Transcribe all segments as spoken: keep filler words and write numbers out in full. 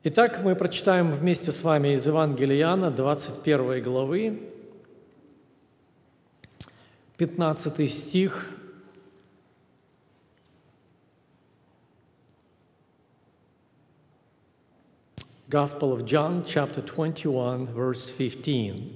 Итак, мы прочитаем вместе с вами из Евангелия Иоанна, двадцать первой главы, пятнадцатый стих. Gospel of John, chapter twenty-one, verse fifteen.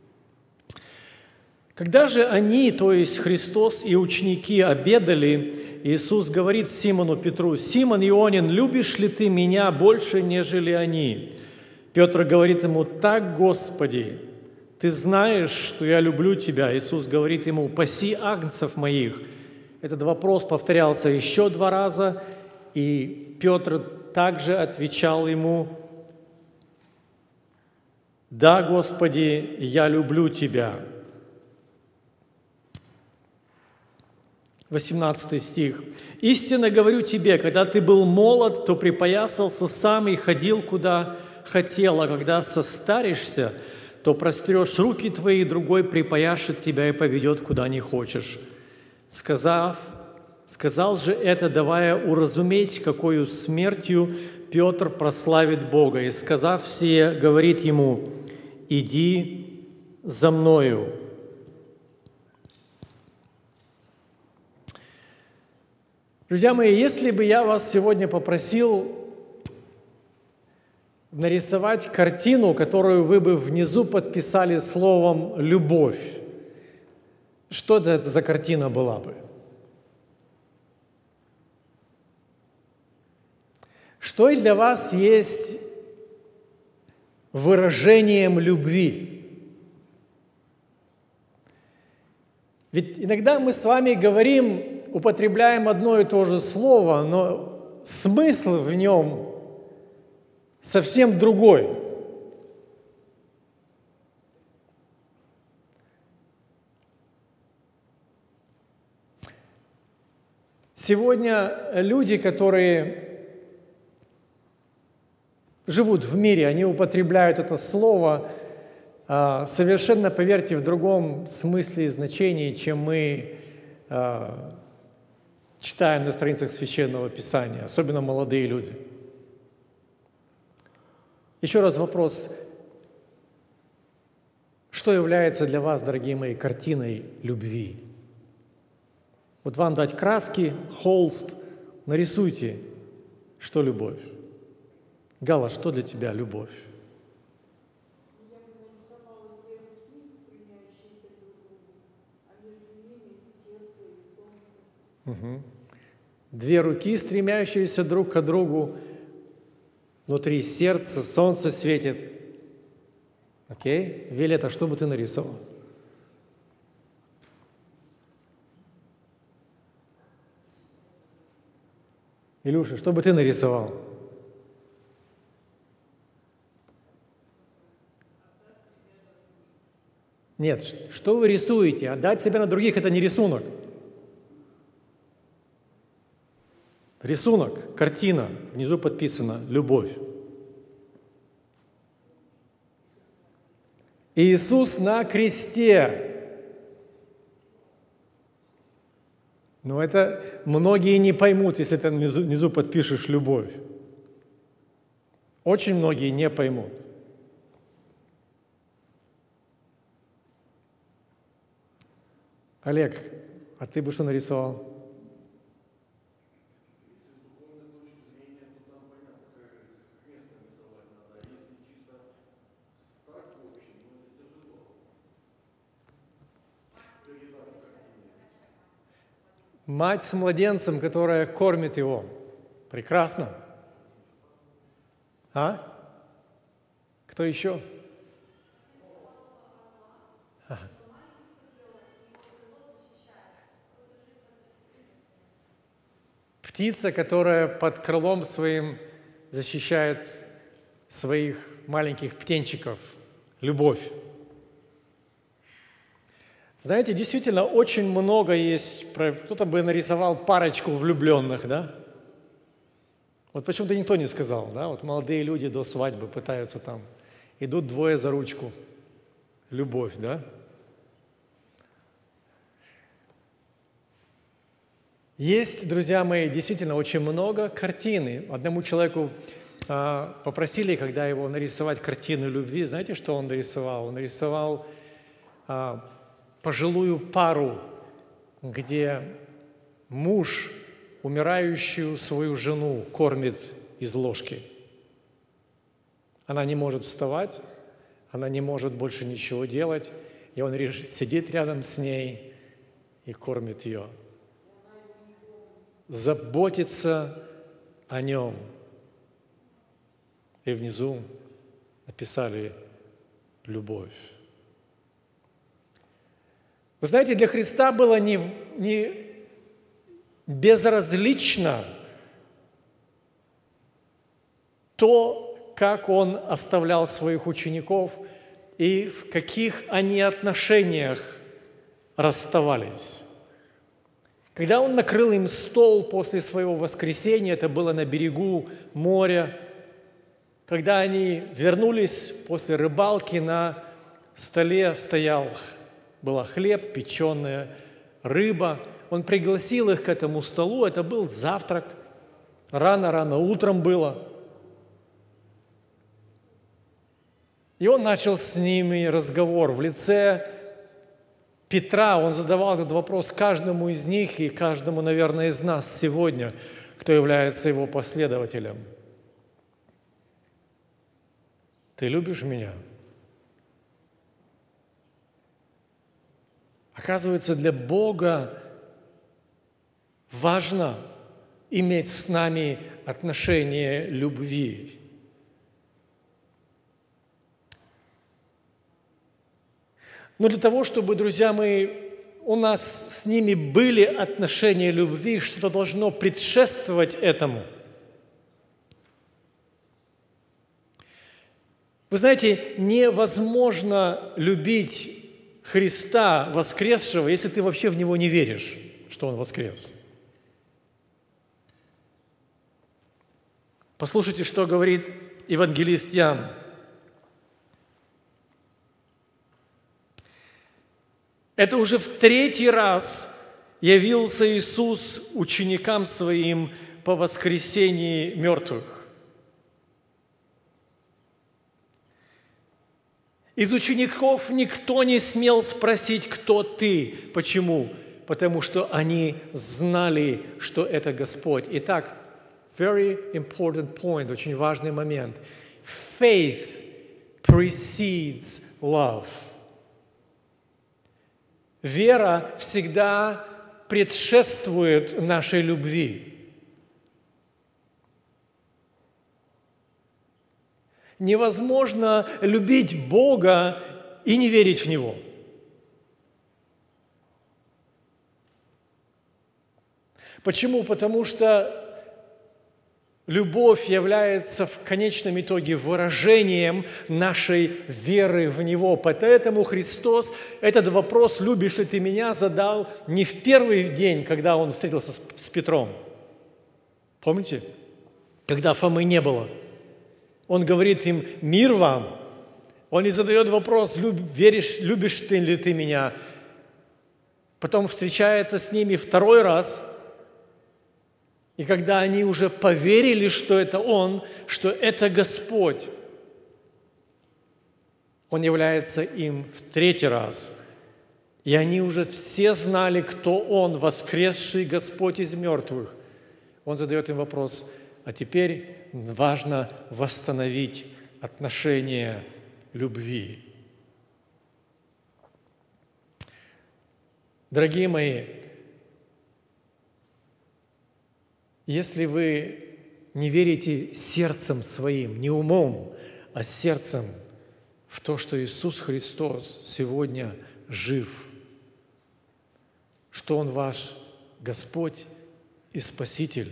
Когда же они, то есть Христос и ученики, обедали, Иисус говорит Симону Петру: «Симон Ионин, любишь ли ты меня больше, нежели они?» Петр говорит ему: «Так, Господи, ты знаешь, что я люблю тебя». Иисус говорит ему: «Паси агнцев моих». Этот вопрос повторялся еще два раза, и Петр также отвечал ему: «Да, Господи, я люблю тебя». восемнадцатый стих. «Истинно говорю тебе, когда ты был молод, то припоясался сам и ходил, куда хотел, а когда состаришься, то прострешь руки твои, другой припояшет тебя и поведет, куда не хочешь». Сказав, сказал же это, давая уразуметь, какою смертью Петр прославит Бога. И, сказав сие, говорит ему: «Иди за мною». Друзья мои, если бы я вас сегодня попросил нарисовать картину, которую вы бы внизу подписали словом «любовь», что это за картина была бы? Что для вас есть выражением любви? Ведь иногда мы с вами говорим, употребляем одно и то же слово, но смысл в нем совсем другой. Сегодня люди, которые живут в мире, они употребляют это слово совершенно, поверьте, в другом смысле и значении, чем мы читаем на страницах Священного Писания, особенно молодые люди. Еще раз вопрос. Что является для вас, дорогие мои, картиной любви? Вот вам дать краски, холст, нарисуйте, что любовь. Гала, что для тебя любовь? Угу. Две руки, стремящиеся друг к другу, внутри сердца, солнце светит. Окей? Виолетта, что бы ты нарисовал? Илюша, что бы ты нарисовал? Нет, что вы рисуете? Отдать себя на других – это не рисунок. Рисунок, картина, внизу подписано «Любовь». Иисус на кресте. Но это многие не поймут, если ты внизу, внизу подпишешь «Любовь». Очень многие не поймут. Олег, а ты бы что нарисовал? Мать с младенцем, которая кормит его. Прекрасно. А? Кто еще? А. Птица, которая под крылом своим защищает своих маленьких птенчиков. Любовь. Знаете, действительно, очень много есть, кто-то бы нарисовал парочку влюбленных, да? Вот почему-то никто не сказал, да? Вот молодые люди до свадьбы пытаются там, идут двое за ручку. Любовь, да? Есть, друзья мои, действительно очень много картины. Одному человеку а, попросили, когда его нарисовать картину любви, знаете, что он нарисовал? Он нарисовал а, пожилую пару, где муж умирающую свою жену кормит из ложки. Она не может вставать, она не может больше ничего делать, и он сидит рядом с ней и кормит ее. Заботится о нем. И внизу написали «любовь». Вы знаете, для Христа было не, не безразлично то, как Он оставлял своих учеников и в каких они отношениях расставались. Когда Он накрыл им стол после своего воскресения, это было на берегу моря, когда они вернулись после рыбалки, на столе стоял, был хлеб, печеная рыба. Он пригласил их к этому столу, это был завтрак, рано-рано утром было. И он начал с ними разговор в лице Петра. Он задавал этот вопрос каждому из них и каждому, наверное, из нас сегодня, кто является его последователем. Ты любишь меня? Оказывается, для Бога важно иметь с нами отношение любви. Но для того, чтобы, друзья мои, у нас с ними были отношения любви, что-то должно предшествовать этому. Вы знаете, невозможно любить Христа воскресшего, если ты вообще в Него не веришь, что Он воскрес. Послушайте, что говорит евангелист Иоанн. Это уже в третий раз явился Иисус ученикам Своим по воскресении мертвых. Из учеников никто не смел спросить, кто ты. Почему? Потому что они знали, что это Господь. Итак, very important point, очень важный момент. Faith precedes love. Вера всегда предшествует нашей любви. Невозможно любить Бога и не верить в Него. Почему? Потому что любовь является в конечном итоге выражением нашей веры в Него. Поэтому Христос этот вопрос «любишь ли ты меня?» задал не в первый день, когда Он встретился с Петром. Помните? Когда Фомы не было. Он говорит им «мир вам». Он не задает вопрос «веришь, любишь ты ли ты меня?» Потом встречается с ними второй раз. И когда они уже поверили, что это Он, что это Господь, Он является им в третий раз. И они уже все знали, кто Он, воскресший Господь из мертвых. Он задает им вопрос, а теперь важно восстановить отношения любви. Дорогие мои, если вы не верите сердцем своим, не умом, а сердцем в то, что Иисус Христос сегодня жив, что Он ваш Господь и Спаситель,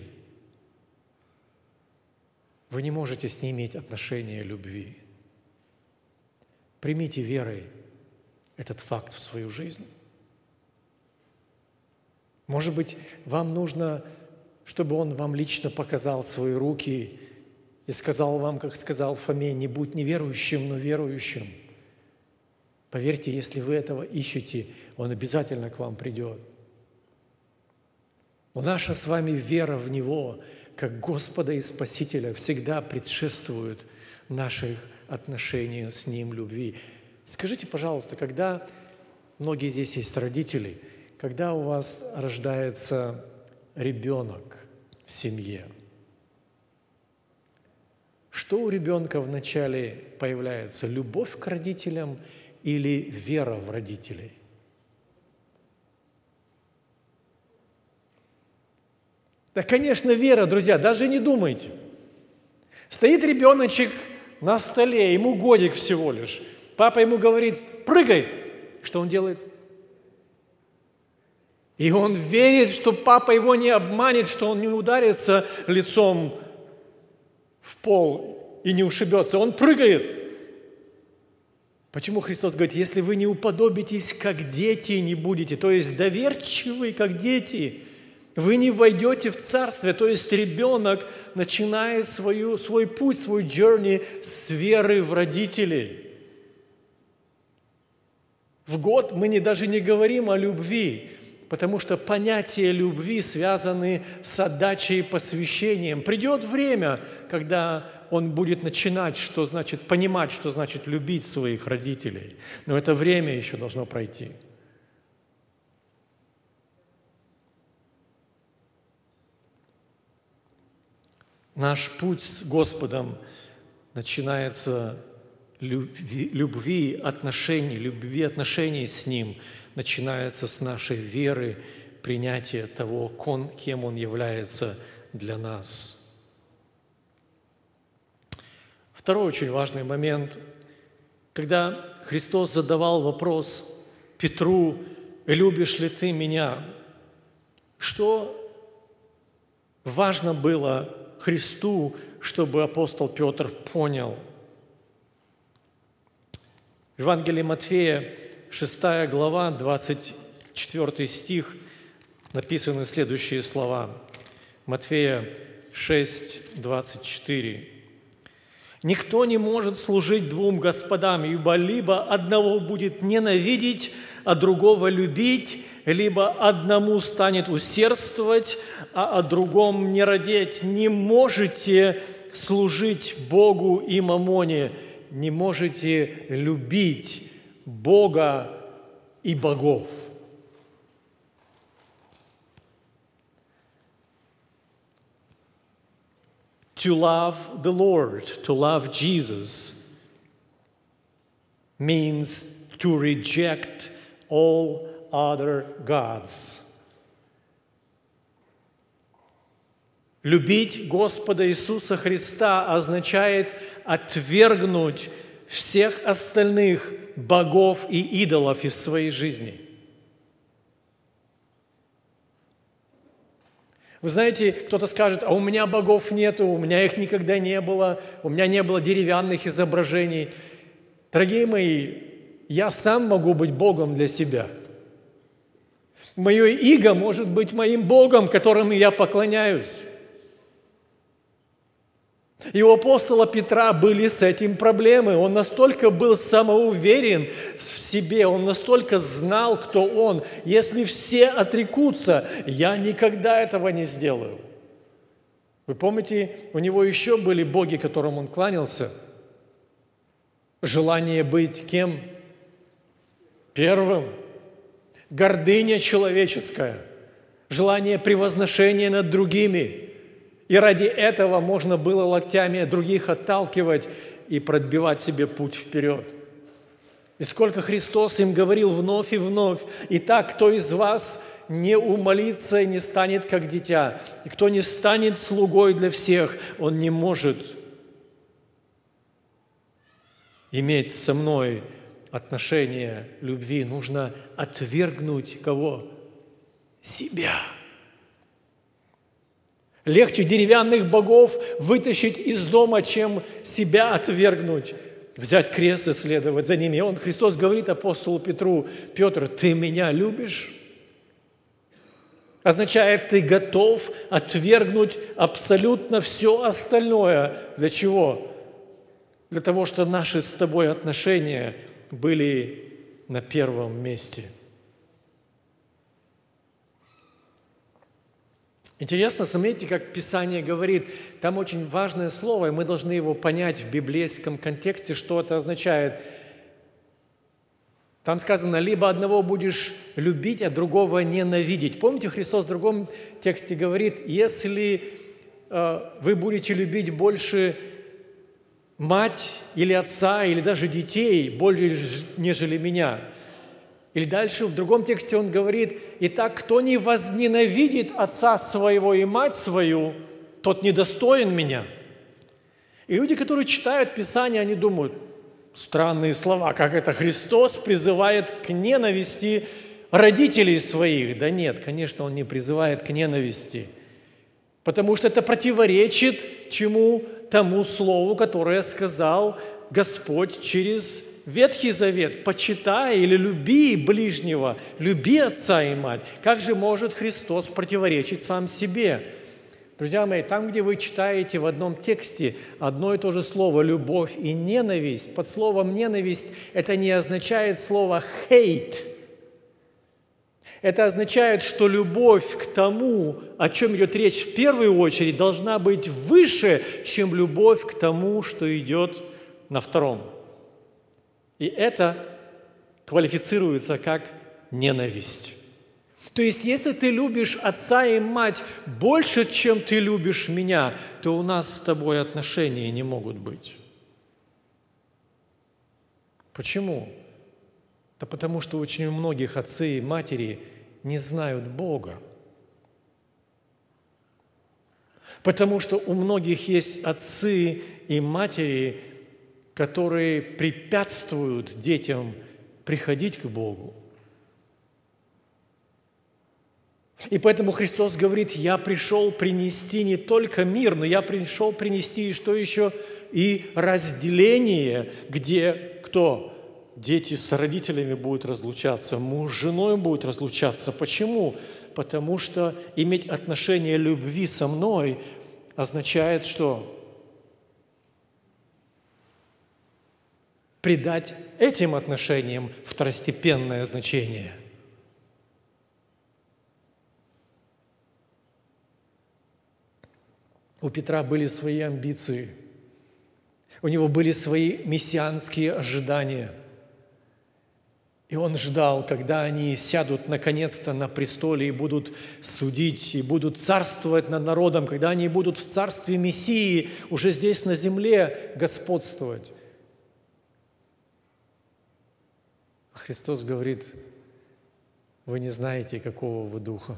вы не можете с Ним иметь отношения любви. Примите верой этот факт в свою жизнь. Может быть, вам нужно, чтобы Он вам лично показал свои руки и сказал вам, как сказал Фоме, не будь неверующим, но верующим. Поверьте, если вы этого ищете, Он обязательно к вам придет. Но наша с вами вера в Него как Господа и Спасителя всегда предшествуют наших отношениям с Ним, любви. Скажите, пожалуйста, когда, многие здесь есть родители, когда у вас рождается ребенок в семье, что у ребенка вначале появляется? Любовь к родителям или вера в родителей? Да, конечно, вера, друзья, даже не думайте. Стоит ребеночек на столе, ему годик всего лишь. Папа ему говорит: прыгай. Что он делает? И он верит, что папа его не обманет, что он не ударится лицом в пол и не ушибется. Он прыгает. Почему Христос говорит: если вы не уподобитесь, как дети, не будете, то есть доверчивые, как дети, вы не войдете в Царствие. То есть ребенок начинает свою, свой путь, свой journey с веры в родителей. В год мы не, даже не говорим о любви, потому что понятия любви связаны с отдачей и посвящением. Придет время, когда он будет начинать, что значит, понимать, что значит любить своих родителей. Но это время еще должно пройти. Наш путь с Господом начинается любви, любви отношений, любви отношений с Ним, начинается с нашей веры, принятия того, кем Он является для нас. Второй очень важный момент, когда Христос задавал вопрос Петру: «Любишь ли ты меня?», что важно было Христу, чтобы апостол Петр понял. В Евангелии Матфея, шестая глава, двадцать четвёртый стих, написаны следующие слова. Матфея шесть, двадцать четыре. «Никто не может служить двум господам, ибо либо одного будет ненавидеть, а другого любить, либо одному станет усердствовать, а о другом не радеть. Не можете служить Богу и мамоне, не можете любить Бога и богов». To love the Lord, to love Jesus, means to reject all other gods. Любить Господа Иисуса Христа означает отвергнуть всех остальных богов и идолов из своей жизни. Вы знаете, кто-то скажет: а у меня богов нету, у меня их никогда не было, у меня не было деревянных изображений. Дорогие мои, я сам могу быть Богом для себя. Мое иго может быть моим Богом, которому я поклоняюсь. И у апостола Петра были с этим проблемы. Он настолько был самоуверен в себе, он настолько знал, кто он. Если все отрекутся, я никогда этого не сделаю. Вы помните, у него еще были боги, которым он кланялся? Желание быть кем? Первым. Гордыня человеческая. Желание превозношения над другими. И ради этого можно было локтями других отталкивать и пробивать себе путь вперед. И сколько Христос им говорил вновь и вновь: «Итак, кто из вас не умолится и не станет как дитя, и кто не станет слугой для всех, он не может иметь со мной отношения любви». Нужно отвергнуть кого? Себя. Легче деревянных богов вытащить из дома, чем себя отвергнуть, взять крест и следовать за ними. И он, Христос, говорит апостолу Петру: «Петр, ты меня любишь?» Означает, ты готов отвергнуть абсолютно все остальное. Для чего? Для того, чтобы наши с тобой отношения были на первом месте. Интересно, смотрите, как Писание говорит, там очень важное слово, и мы должны его понять в библейском контексте, что это означает. Там сказано, либо одного будешь любить, а другого ненавидеть. Помните, Христос в другом тексте говорит, если э, вы будете любить больше мать или отца, или даже детей, больше, нежели меня. Или дальше в другом тексте он говорит, «Итак, кто не возненавидит отца своего и мать свою, тот недостоин меня». И люди, которые читают Писание, они думают, странные слова, как это Христос призывает к ненависти родителей своих. Да нет, конечно, Он не призывает к ненависти, потому что это противоречит чему? Тому слову, которое сказал Господь через Ветхий Завет. «Почитай» или «люби ближнего», «люби отца и мать». Как же может Христос противоречить сам себе? Друзья мои, там, где вы читаете в одном тексте одно и то же слово «любовь» и «ненависть», под словом «ненависть» это не означает слово «hate». Это означает, что любовь к тому, о чем идет речь в первую очередь, должна быть выше, чем любовь к тому, что идет на втором. И это квалифицируется как ненависть. То есть, если ты любишь отца и мать больше, чем ты любишь меня, то у нас с тобой отношения не могут быть. Почему? Да потому что очень у многих отцы и матери не знают Бога. Потому что у многих есть отцы и матери, которые препятствуют детям приходить к Богу. И поэтому Христос говорит, я пришел принести не только мир, но я пришел принести и что еще? И разделение, где кто? Дети с родителями будут разлучаться, муж с женой будет разлучаться. Почему? Потому что иметь отношение любви со мной означает, что придать этим отношениям второстепенное значение. У Петра были свои амбиции, у него были свои мессианские ожидания. И он ждал, когда они сядут наконец-то на престоле и будут судить, и будут царствовать над народом, когда они будут в царстве Мессии уже здесь на земле господствовать. Христос говорит, вы не знаете, какого вы духа.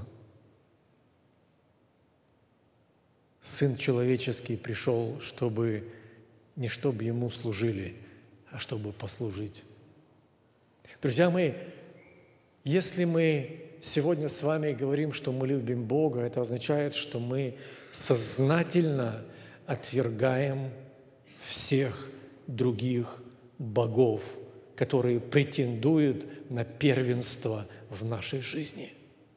Сын человеческий пришел, чтобы не чтобы Ему служили, а чтобы послужить. Друзья мои, если мы сегодня с вами говорим, что мы любим Бога, это означает, что мы сознательно отвергаем всех других богов, которые претендуют на первенство в нашей жизни.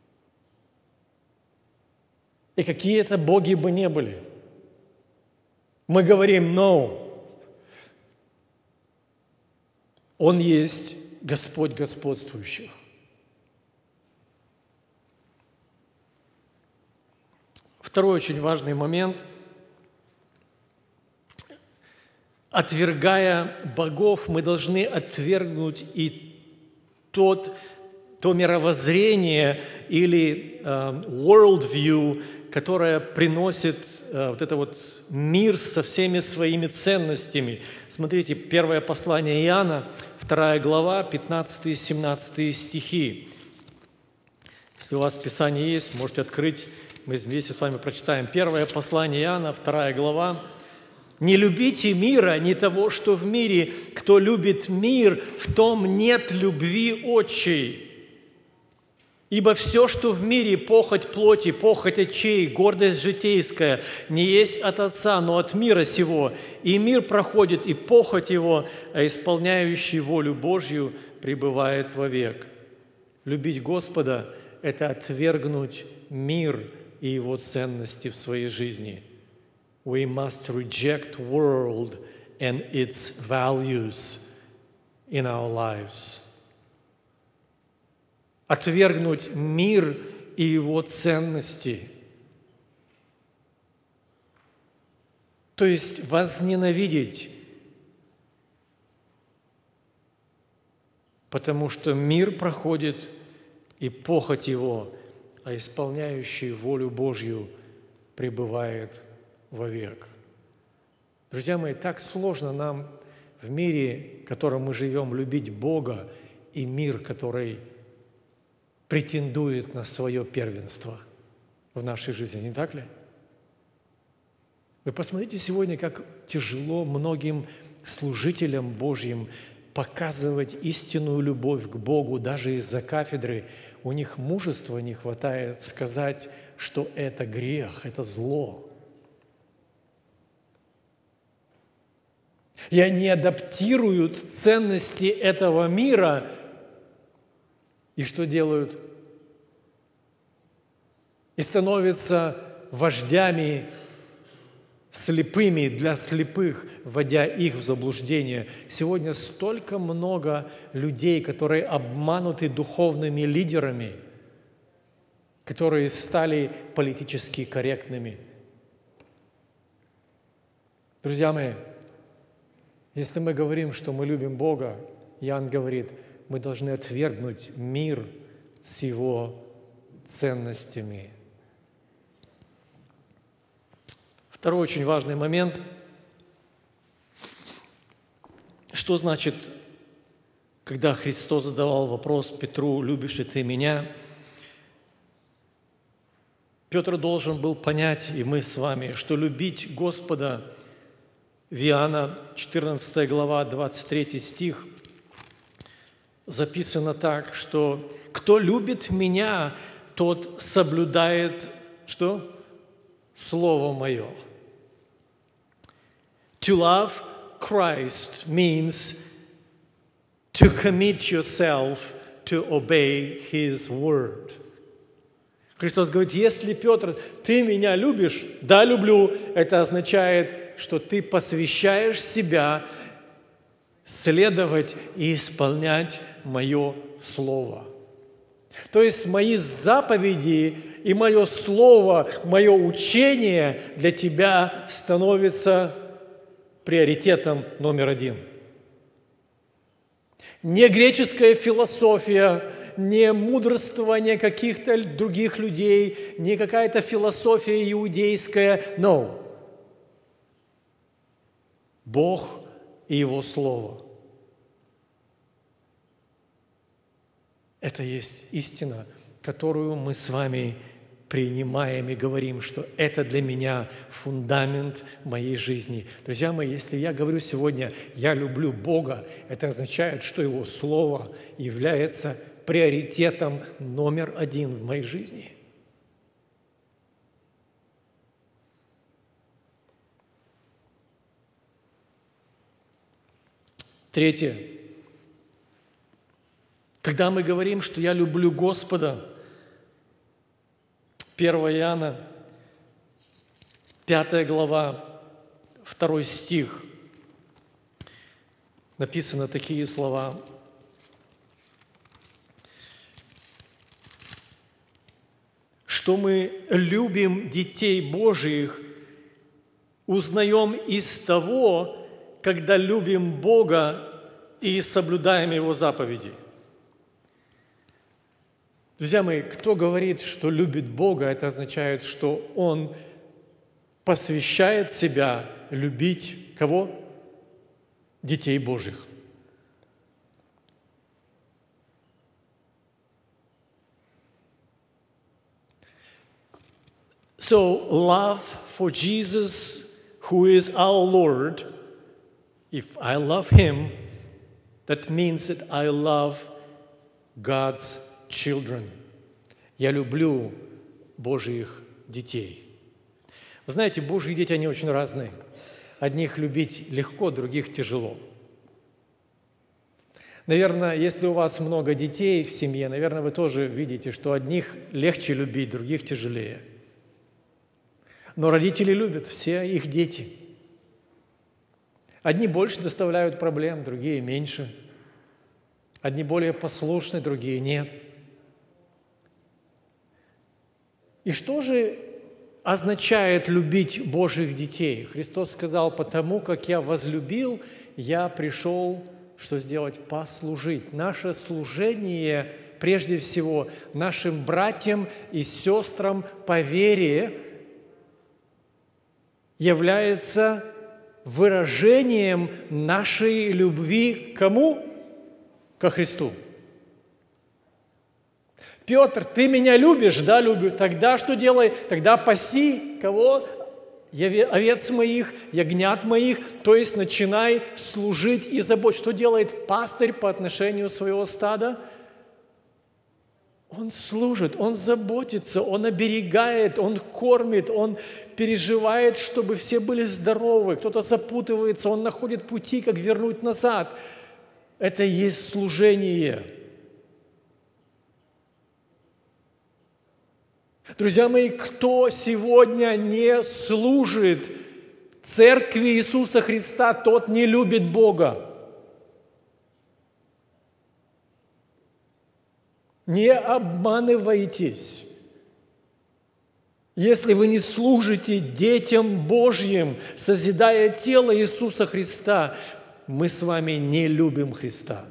И какие это боги бы не были, мы говорим «no». Он есть Господь господствующих. Второй очень важный момент. Отвергая богов, мы должны отвергнуть и тот, то мировоззрение или uh, world view, которое приносит uh, вот это вот мир со всеми своими ценностями. Смотрите, первое послание Иоанна, вторая глава, пятнадцатый-семнадцатый стихи. Если у вас Писание есть, можете открыть, мы вместе с вами прочитаем. Первое послание Иоанна, вторая глава. «Не любите мира, не того, что в мире. Кто любит мир, в том нет любви отчей. Ибо все, что в мире, похоть плоти, похоть очей, гордость житейская, не есть от Отца, но от мира сего. И мир проходит, и похоть его, а исполняющий волю Божью пребывает вовек». Любить Господа – это отвергнуть мир и его ценности в своей жизни. We must reject world and its values in our lives. Отвергнуть мир и его ценности То есть возненавидеть, потому что мир проходит, и похоть его, а исполняющий волю Божью пребывает вовек. Друзья мои, так сложно нам в мире, в котором мы живем, любить Бога и мир, который претендует на свое первенство в нашей жизни, не так ли? Вы посмотрите сегодня, как тяжело многим служителям Божьим показывать истинную любовь к Богу даже из-за кафедры. У них мужества не хватает сказать, что это грех, это зло. И они адаптируют ценности этого мира. И что делают? И становятся вождями слепыми для слепых, вводя их в заблуждение. Сегодня столько много людей, которые обмануты духовными лидерами, которые стали политически корректными. Друзья мои, если мы говорим, что мы любим Бога, Иоанн говорит, мы должны отвергнуть мир с его ценностями. Второй очень важный момент. Что значит, когда Христос задавал вопрос Петру, любишь ли ты меня? Петр должен был понять, и мы с вами, что любить Господа, в Иоанна четырнадцатая глава, двадцать третий стих, записано так, что «Кто любит меня, тот соблюдает» что? «Слово Мое». To love Christ means to commit yourself to obey His word. Христос говорит, если, Петр, ты меня любишь, да, люблю, это означает, что ты посвящаешь себя следовать и исполнять Мое Слово. То есть мои заповеди и Мое Слово, Мое учение для тебя становится приоритетом номер один. Не греческая философия, не мудрствование каких-то других людей, не какая-то философия иудейская. No. Бог и Его Слово. Это есть истина, которую мы с вами принимаем и говорим, что это для меня фундамент моей жизни. Друзья мои, если я говорю сегодня, я люблю Бога, это означает, что Его Слово является приоритетом номер один в моей жизни. Третье. Когда мы говорим, что я люблю Господа, первое Иоанна, пятая глава, второй стих, написаны такие слова. Что мы любим детей Божиих, узнаем из того, когда любим Бога и соблюдаем Его заповеди. Друзья мои, кто говорит, что любит Бога, это означает, что он посвящает себя любить кого? Детей Божьих. So, love for Jesus, who is our Lord, if I love Him, that means that I love God's children. Я люблю Божьих детей. Вы знаете, Божьи дети, они очень разные. Одних любить легко, других тяжело. Наверное, если у вас много детей в семье, наверное, вы тоже видите, что одних легче любить, других тяжелее. Но родители любят, все их дети. Одни больше доставляют проблем, другие меньше. Одни более послушны, другие нет. И что же означает любить Божьих детей? Христос сказал: «Потому как я возлюбил, я пришел, что сделать? Послужить». Наше служение, прежде всего, нашим братьям и сестрам по вере является выражением нашей любви к кому? Ко Христу. Петр, ты меня любишь? Да, люблю. Тогда что делай? Тогда паси кого? Овец моих, ягнят моих. То есть начинай служить и заботиться. Что делает пастырь по отношению своего стада? Он служит, он заботится, он оберегает, он кормит, он переживает, чтобы все были здоровы. Кто-то запутывается, он находит пути, как вернуть назад. Это и есть служение. Друзья мои, кто сегодня не служит Церкви Иисуса Христа, тот не любит Бога. Не обманывайтесь. Если вы не служите детям Божьим, созидая тело Иисуса Христа, мы с вами не любим Христа.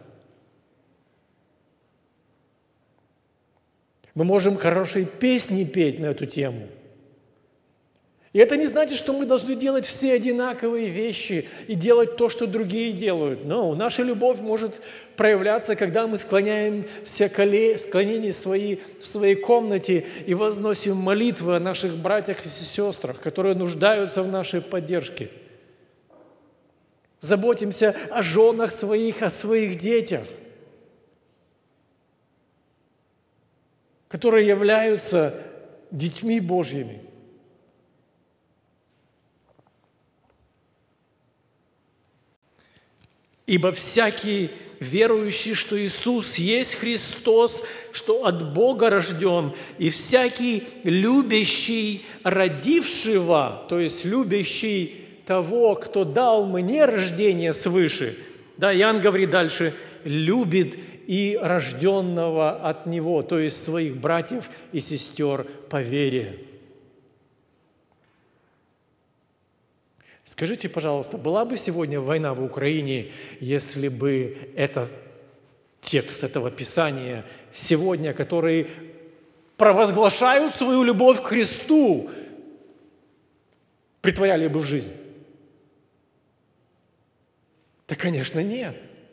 Мы можем хорошие песни петь на эту тему. И это не значит, что мы должны делать все одинаковые вещи и делать то, что другие делают. Но наша любовь может проявляться, когда мы склоняем все склонения свои в своей комнате и возносим молитвы о наших братьях и сестрах, которые нуждаются в нашей поддержке. Заботимся о женах своих, о своих детях, которые являются детьми Божьими. Ибо всякий верующий, что Иисус есть Христос, что от Бога рожден, и всякий любящий родившего, то есть любящий того, кто дал мне рождение свыше, да, Иоанн говорит дальше, любит и рожденного от Него, то есть своих братьев и сестер по вере. Скажите, пожалуйста, была бы сегодня война в Украине, если бы этот текст этого Писания сегодня, которые провозглашают свою любовь к Христу, притворяли бы в жизнь? Да, конечно, нет.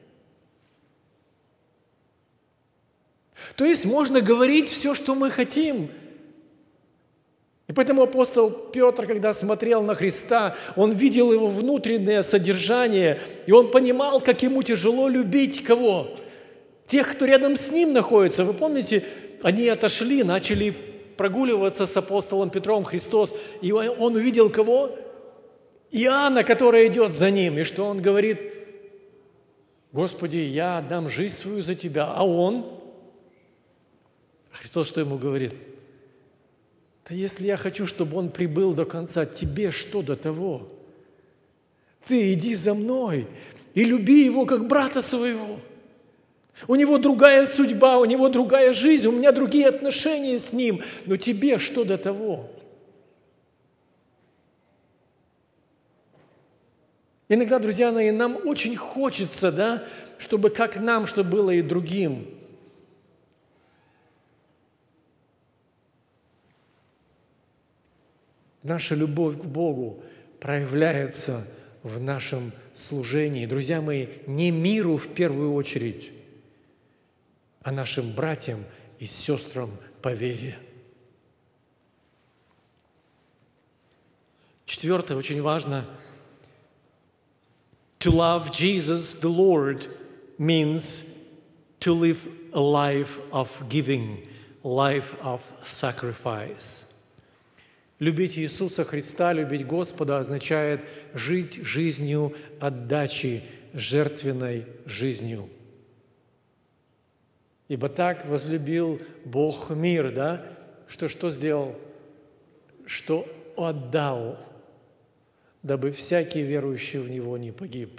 То есть можно говорить все, что мы хотим. И поэтому апостол Петр, когда смотрел на Христа, он видел его внутреннее содержание, и он понимал, как ему тяжело любить кого? Тех, кто рядом с ним находится. Вы помните, они отошли, начали прогуливаться с апостолом Петром, Христос, и он увидел кого? Иоанна, который идет за ним, и что он говорит? Господи, я отдам жизнь свою за Тебя, а он? Христос что ему говорит? Да если я хочу, чтобы он прибыл до конца, тебе что до того? Ты иди за мной и люби его, как брата своего. У него другая судьба, у него другая жизнь, у меня другие отношения с ним, но тебе что до того? Иногда, друзья мои, нам очень хочется, да, чтобы как нам, что было и другим. Наша любовь к Богу проявляется в нашем служении. Друзья мои, не миру в первую очередь, а нашим братьям и сестрам по вере. Четвертое, очень важно. To love Jesus, the Lord, means to live a life of giving, life of sacrifice. Любить Иисуса Христа, любить Господа означает жить жизнью отдачи, жертвенной жизнью. Ибо так возлюбил Бог мир, да? Что что сделал? Что отдал, дабы всякий верующий в Него не погиб.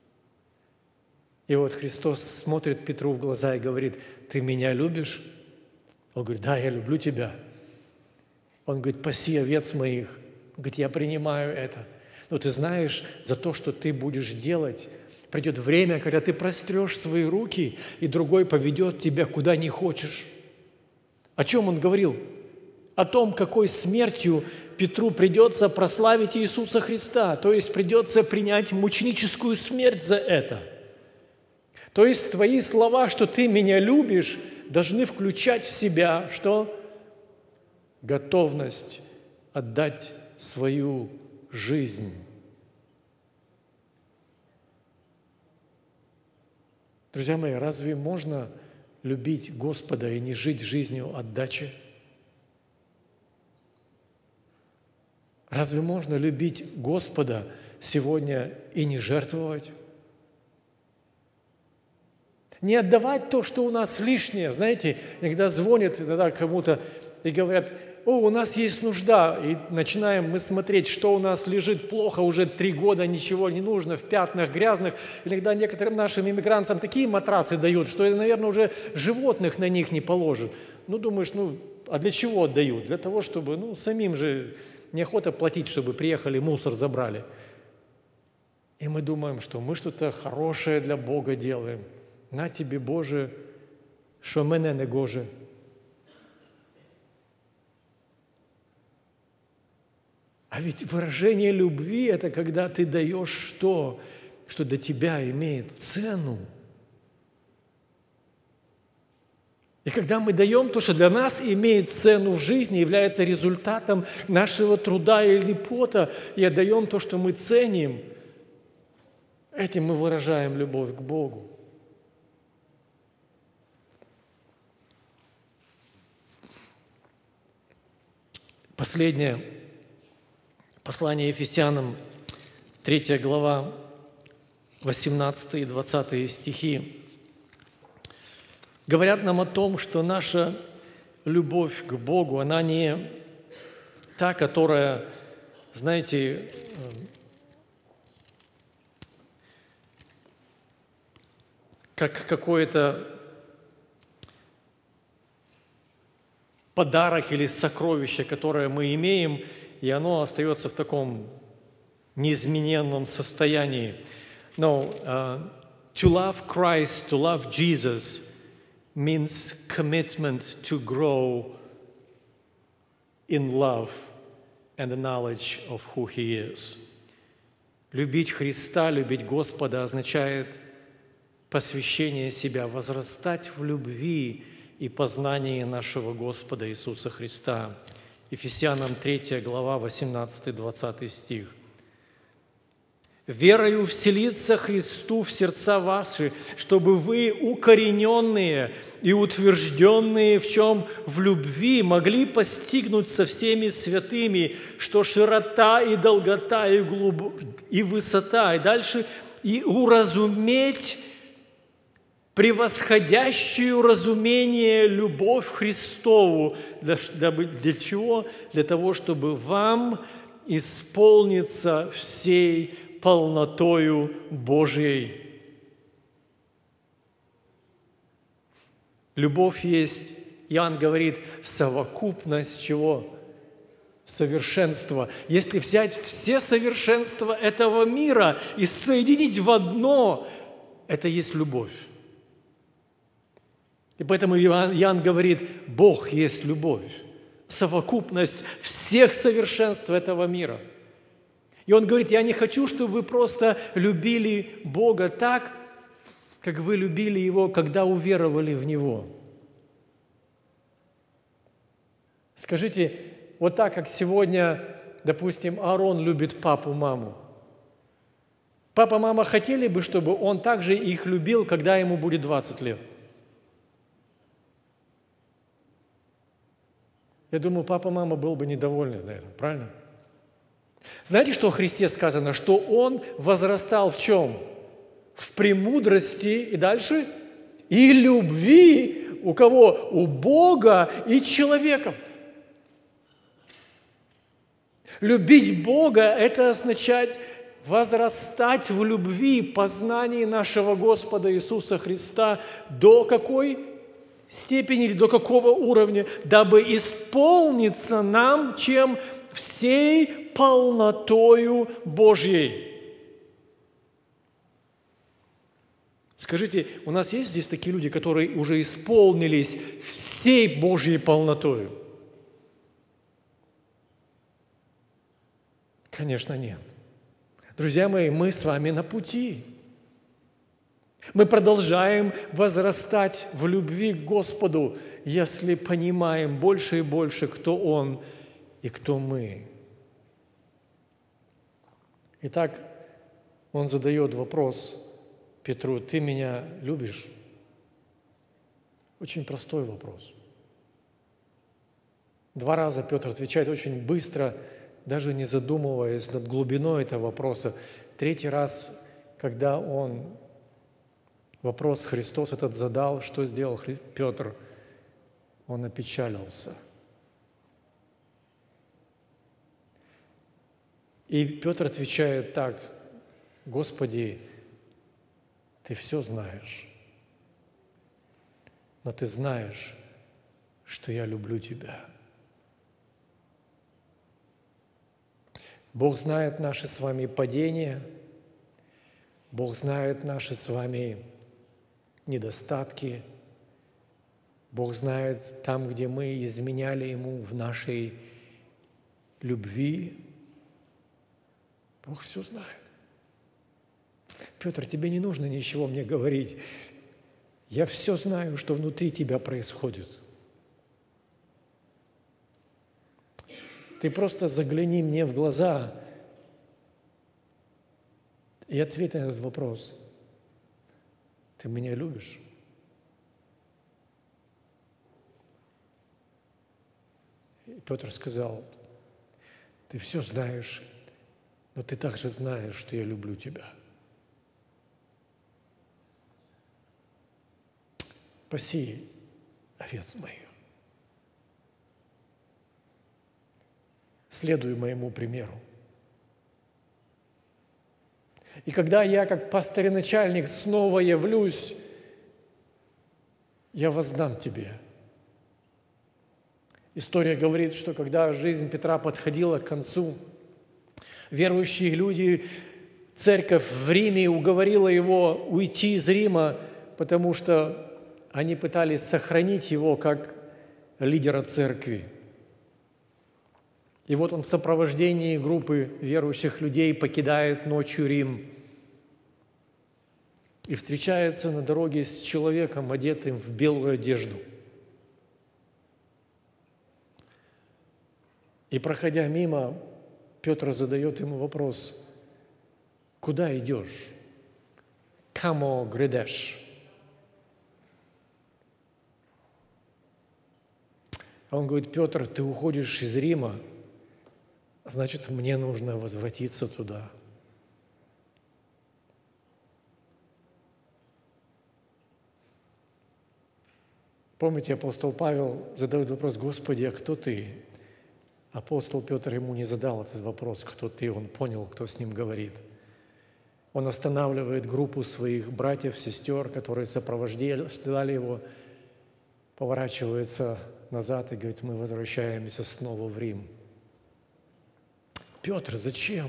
И вот Христос смотрит Петру в глаза и говорит: «Ты меня любишь?» Он говорит: «Да, я люблю тебя». Он говорит: паси овец моих. Он говорит: я принимаю это. Но ты знаешь, за то, что ты будешь делать, придет время, когда ты прострешь свои руки, и другой поведет тебя куда не хочешь. О чем он говорил? О том, какой смертью Петру придется прославить Иисуса Христа, то есть придется принять мученическую смерть за это. То есть твои слова, что ты меня любишь, должны включать в себя что? Готовность отдать свою жизнь. Друзья мои, разве можно любить Господа и не жить жизнью отдачи? Разве можно любить Господа сегодня и не жертвовать? Не отдавать то, что у нас лишнее. Знаете, иногда звонят иногда кому-то и говорят: о, у нас есть нужда. И начинаем мы смотреть, что у нас лежит плохо, уже три года ничего не нужно, в пятнах грязных. Иногда некоторым нашим иммигрантам такие матрасы дают, что, наверное, уже животных на них не положат. Ну, думаешь, ну, а для чего отдают? Для того, чтобы, ну, самим же неохота платить, чтобы приехали, мусор забрали. И мы думаем, что мы что-то хорошее для Бога делаем. На тебе, Боже, що мене не гоже. А ведь выражение любви – это когда ты даешь что? Что для тебя имеет цену. И когда мы даем то, что для нас имеет цену в жизни, является результатом нашего труда или пота, и отдаем то, что мы ценим, этим мы выражаем любовь к Богу. Последнее послание Ефесянам, третья глава, восемнадцатый и двадцатый стихи, говорят нам о том, что наша любовь к Богу, она не та, которая, знаете, как какое-то подарок или сокровище, которое мы имеем, и оно остается в таком неизмененном состоянии. No, uh, to love Christ, to love Jesus means commitment to grow in love and the knowledge of who He is. Любить Христа, любить Господа означает посвящение себя, возрастать в любви и познании нашего Господа Иисуса Христа. Ефесянам третья глава, восемнадцатый-двадцатый стих. «Верою вселиться Христу в сердца ваши, чтобы вы, укорененные и утвержденные в чем? В любви, могли постигнуть со всеми святыми, что широта и долгота и, глуб... и высота». И дальше «и уразуметь превосходящую разумение любовь Христову». Для, для, для чего? Для того, чтобы вам исполниться всей полнотою Божьей. Любовь есть, Иоанн говорит, совокупность чего? Совершенства. Если взять все совершенства этого мира и соединить в одно, это есть любовь. И поэтому Иоанн, Иоанн говорит, Бог есть любовь, совокупность всех совершенств этого мира. И он говорит, я не хочу, чтобы вы просто любили Бога так, как вы любили Его, когда уверовали в Него. Скажите, вот так, как сегодня, допустим, Аарон любит папу, маму. Папа, мама хотели бы, чтобы он также их любил, когда ему будет двадцать лет? Я думаю, папа, мама был бы недовольны на этом, правильно? Знаете, что о Христе сказано? Что Он возрастал в чем? В премудрости и дальше? И любви у кого? У Бога и человеков. Любить Бога – это означать возрастать в любви, познании нашего Господа Иисуса Христа до какой? степени или до какого уровня, дабы исполниться нам, чем всей полнотою Божьей. Скажите, у нас есть здесь такие люди, которые уже исполнились всей Божьей полнотою? Конечно, нет. Друзья мои, мы с вами на пути. Мы продолжаем возрастать в любви к Господу, если понимаем больше и больше, кто Он и кто мы. Итак, он задает вопрос Петру: «Ты меня любишь?» Очень простой вопрос. Два раза Петр отвечает очень быстро, даже не задумываясь над глубиной этого вопроса. Третий раз, когда он вопрос Христос этот задал, что сделал Петр? Он опечалился. И Петр отвечает так: «Господи, Ты все знаешь, но Ты знаешь, что я люблю Тебя». Бог знает наши с вами падения, Бог знает наши с вами недостатки, Бог знает там, где мы изменяли Ему в нашей любви. Бог все знает. Петр, тебе не нужно ничего мне говорить. Я все знаю, что внутри тебя происходит. Ты просто загляни мне в глаза и ответь на этот вопрос. Ты меня любишь? И Петр сказал: ты все знаешь, но ты также знаешь, что я люблю тебя. Паси овец моих. Следуй моему примеру. И когда я, как пастырь-начальник, снова явлюсь, я воздам тебе. История говорит, что когда жизнь Петра подходила к концу, верующие люди, церковь в Риме уговорила его уйти из Рима, потому что они пытались сохранить его как лидера церкви. И вот он в сопровождении группы верующих людей покидает ночью Рим и встречается на дороге с человеком, одетым в белую одежду. И, проходя мимо, Петр задает ему вопрос: «Куда идешь? Камо грядеш?» А он говорит: «Петр, ты уходишь из Рима, значит, мне нужно возвратиться туда». Помните, апостол Павел задает вопрос: «Господи, а кто ты?» Апостол Петр ему не задал этот вопрос: «Кто ты?». Он понял, кто с ним говорит. Он останавливает группу своих братьев, сестер, которые сопровождали его, поворачивается назад и говорит: «Мы возвращаемся снова в Рим». «Петр, зачем?»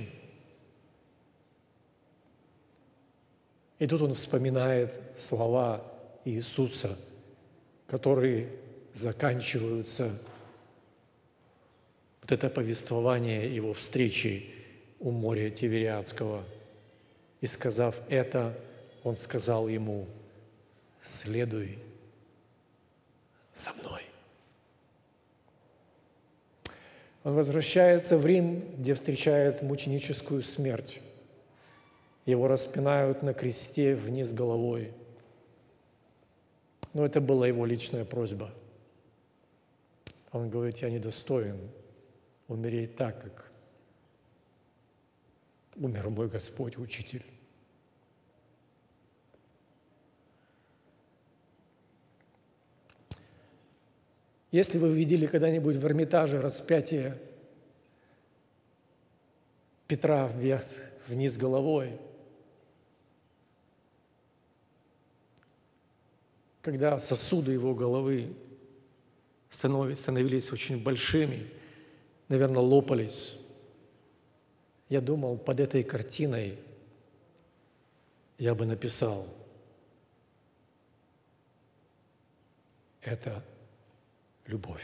И тут он вспоминает слова Иисуса, которые заканчиваются вот это повествование его встречи у моря Тивериадского. И сказав это, он сказал ему: «Следуй за мной». Он возвращается в Рим, где встречает мученическую смерть. Его распинают на кресте вниз головой. Но это была его личная просьба. Он говорит: «Я недостоин умереть так, как умер мой Господь, Учитель». Если вы видели когда-нибудь в Эрмитаже распятие Петра вверх, вниз головой, когда сосуды его головы становились очень большими, наверное, лопались, я думал, под этой картиной я бы написал: это любовь.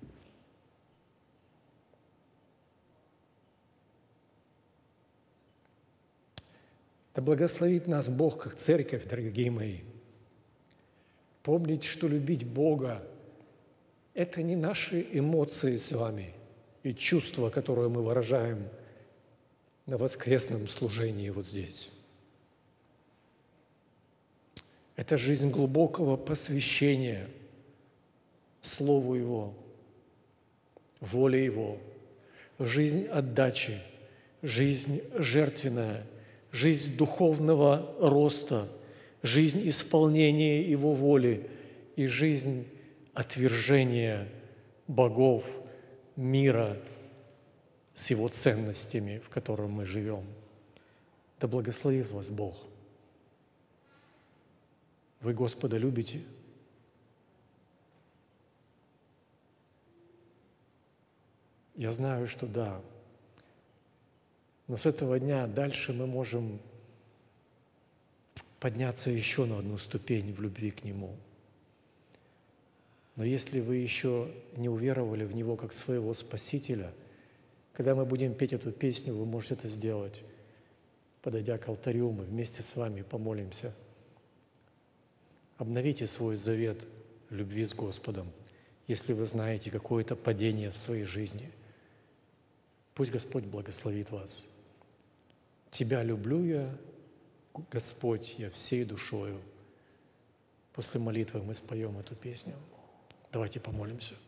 Да благословит нас Бог, как церковь, дорогие мои. Помнить, что любить Бога – это не наши эмоции с вами и чувства, которые мы выражаем на воскресном служении вот здесь. Это жизнь глубокого посвящения Слову Его, воле Его, жизнь отдачи, жизнь жертвенная, жизнь духовного роста, жизнь исполнения Его воли и жизнь отвержения богов мира с его ценностями, в котором мы живем. Да благословит вас Бог. Вы Господа любите? Я знаю, что да. Но с этого дня дальше мы можем подняться еще на одну ступень в любви к Нему. Но если вы еще не уверовали в Него как своего Спасителя, когда мы будем петь эту песню, вы можете это сделать. Подойдя к алтарю, мы вместе с вами помолимся. Обновите свой завет любви с Господом, если вы знаете какое-то падение в своей жизни. Пусть Господь благословит вас. Тебя люблю я, Господь, я всей душою. После молитвы мы споем эту песню. Давайте помолимся.